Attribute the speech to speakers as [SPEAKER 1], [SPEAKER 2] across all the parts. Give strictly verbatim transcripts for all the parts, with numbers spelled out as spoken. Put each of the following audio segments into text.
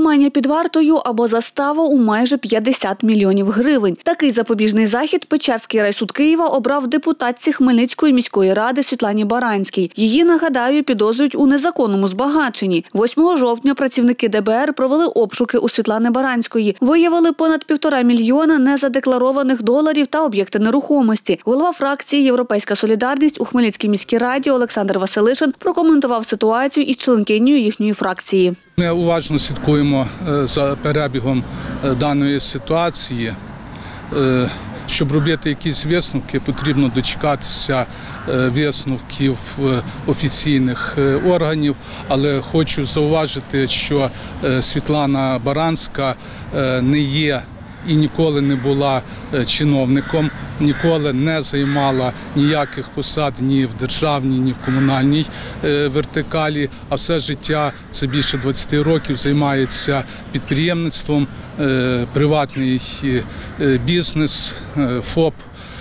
[SPEAKER 1] тримання під вартою або застава у майже п'ятдесят мільйонів гривень. Такий запобіжний захід Печерський райсуд Києва обрав депутатці Хмельницької міської ради Світлані Баранській. Її, нагадаю, підозрюють у незаконному збагаченні. восьмого жовтня працівники де бе ер провели обшуки у Світлани Баранської. Виявили понад півтора мільйона незадекларованих доларів та об'єкти нерухомості. Голова фракції «Європейська солідарність» у Хмельницькій міській раді Олександр Василишин прокоментував ситуацію із членкинею їхньої фракції.
[SPEAKER 2] Ми уважно слідкуємо за перебігом даної ситуації. Щоб робити якісь висновки, потрібно дочекатися висновків офіційних органів, але хочу зауважити, що Світлана Баранська не є і ніколи не була чиновником, ніколи не займала ніяких посад ні в державній, ні в комунальній вертикалі, а все життя, це більше двадцяти років, займається підприємництвом, приватний бізнес, ФОП.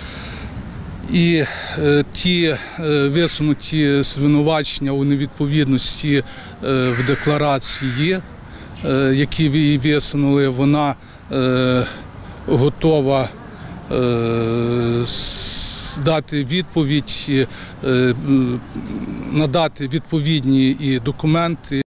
[SPEAKER 2] І ті висунуті звинувачення у невідповідності в декларації, які ви висунули, вона готова дати відповідь, надати відповідні і документи.